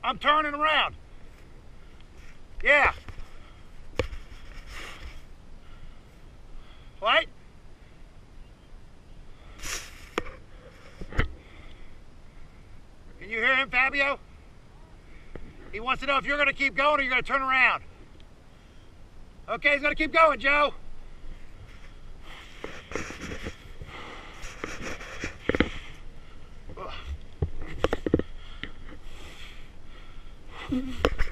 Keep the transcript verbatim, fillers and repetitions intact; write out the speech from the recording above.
I'm turning around. Yeah. What? Can you hear him, Fabio? He wants to know if you're going to keep going or you're going to turn around. Okay, he's going to keep going, Joe. Ugh.